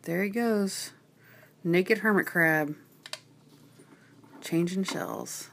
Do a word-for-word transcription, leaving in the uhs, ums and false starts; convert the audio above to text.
There he goes. Naked hermit crab. Changing shells.